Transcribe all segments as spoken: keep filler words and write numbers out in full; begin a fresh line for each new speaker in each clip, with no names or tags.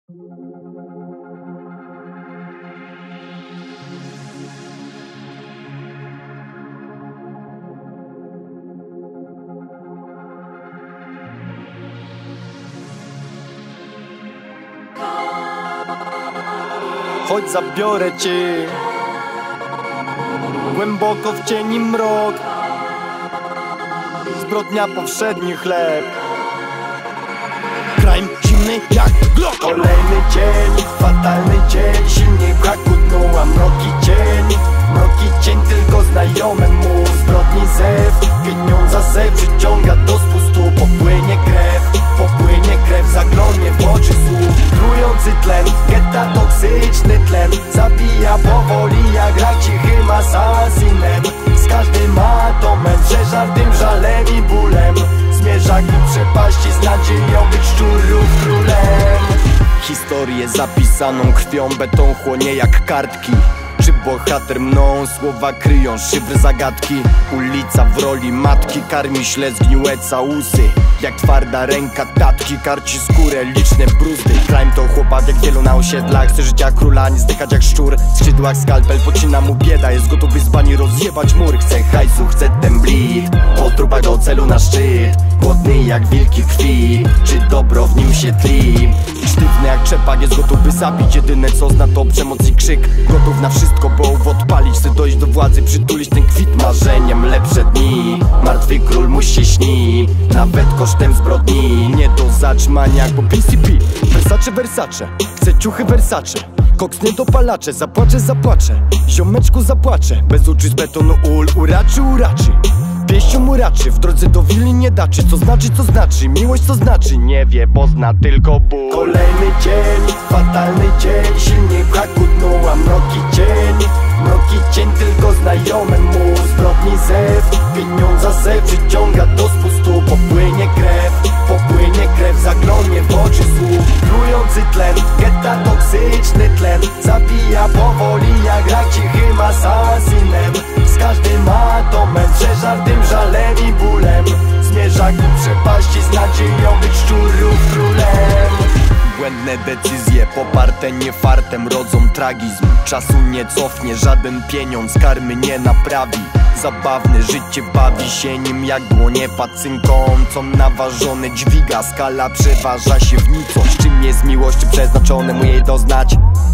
Chodź, zabiorę cię głęboko w cieni mrok, zbrodnia powszedni chleb, crime zimny jak Glock. Kolejny dzień, fatalny dzień, silniej braku dnu, a mroki cień, mroki cień tylko znajomy mu. Zbrodni zew, pieniądza zew przyciąga do spustu. Popłynie krew, popłynie krew, zaglądnie w oczy słów. Trujący tlen, getta toksyczny tlen, zabija powoli jak rak cichym asasinem. Z każdym atomem, przeżartym żalem i bólem, zmierza ku przepaści z nadzieją być szczurów królem. Historię zapisaną krwią, beton chłonie jak kartki. Czy bohater mną, słowa kryją szyfr zagadki. Ulica w roli matki karmi śledztw zgniłe całusy. Jak twarda ręka tatki karci skórę liczne bruzdy. Crime to chłopak jak wielu na osiedlach, chce życia króla, nie zdychać jak szczur. W skrzydłach skalpel podcina mu bieda, jest gotowy z bani rozjebać mur. Chce hajsu, chce ten blit, po trupach do celu na szczyt. Głodny jak wilki krwi, czy dobro w nim się tli. Sztywny jak trzepak, jest gotowy zabić. Jedyne co zna to przemoc i krzyk. Gotów na wszystko, bo odpalić, chce dojść do władzy, przytulić ten kwit marzeniem. Lepsze dni, martwy król musi śni, nawet kosztem zbrodni. Nie do zatrzymania jak po P C P. Versace, Versace, chcę ciuchy Versace. Koks nie dopalacze, zapłaczę, zapłaczę. Ziomeczku zapłaczę, bez oczu z betonu ul, uraczy, uraczy. Pieścią mu raczy, w drodze do willi nie daczy. Co znaczy, co znaczy, miłość co znaczy, nie wie, bo zna tylko ból. Kolejny dzień, fatalny dzień, silniej braku dnu, a mroki cień, mroki cień tylko znajomy mu. Zbrodni zew, pieniądza zew przyciąga do spustu. Popłynie krew, popłynie krew, zaglądnie w oczy słów. Trujący tlen, getta toksyczny tlen, zabija powoli jak rak cichym asasinem. Z każdym atomem, przeżartym żalem i bólem, zmierza ku przepaści z nadzieją być szczurów królem. Błędne decyzje poparte nie fartem rodzą tragizm. Czasu nie cofnie, żaden pieniądz karmy nie naprawi. Zabawne życie bawi się nim jak dłonie pacynką, co naważone dźwiga. Skala przeważa się w nicość. Czym jest miłość, czy przeznaczone mu jej doznać?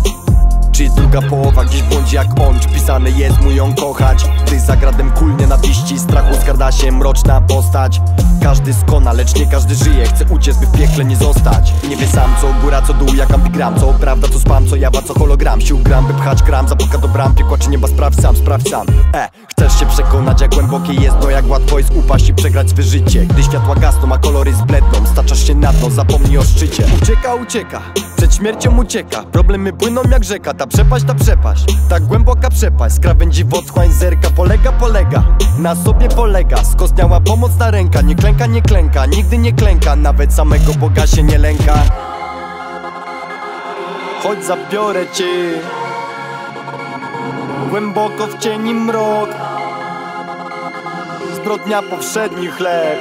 Czy druga połowa gdzieś błądzi jak on? Czy pisane jest mu ją kochać? Gdy za gradem kul nienawiści, strachu skarda się mroczna postać. Każdy skona, lecz nie każdy żyje. Chce uciec, by w piekle nie zostać. Nie wie sam co góra, co dół, jak ambigram. Co prawda, co spam, co jawa, co hologram. Sił gram, by pchać kram, zapuka do bram. Piekła czy nieba, sprawdź sam, sprawdź sam. E, chcesz się przekonać jak głębokie jest dno, jak łatwo jest upaść i przegrać swe życie. Gdy światła gasną, a kolory zbledną, staczasz się na dno, zapomnij o szczycie. Ucieka, ucieka, przed śmiercią ucieka. Problemy płyną jak rzeka, ta przepaść, ta przepaść, tak głęboka przepaść. Z krawędzi w otchłań zerka, polega, polega, na sobie polega. Skostniała pomocna ręka, nie klęka, nie klęka, nigdy nie klęka, nawet samego Boga się nie lęka. Chodź, zabiorę cię głęboko w cieni mrok, zbrodnia powszedni chleb,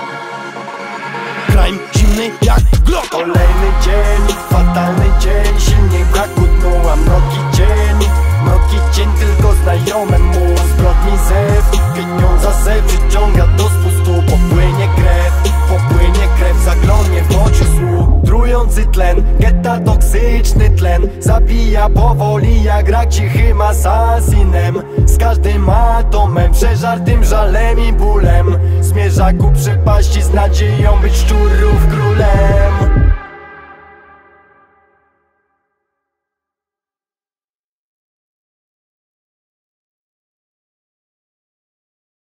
crime zimny jak Glock. Kolejny dzień, fatalny dzień, silniej braku dnu, a mroki cień, mroki cień tylko znajomy mu. Zbrodni zew, pieniądza zew przyciąga do spustu. Popłynie krew, popłynie krew, zaglądnie w oczy słuch. Trujący tlen, getta toksyczny tlen, zabija powoli jak rak cichym asasinem. Z każdym atomem, przeżartym żalem i bólem, zmierza ku przepaści z nadzieją być szczurów królem.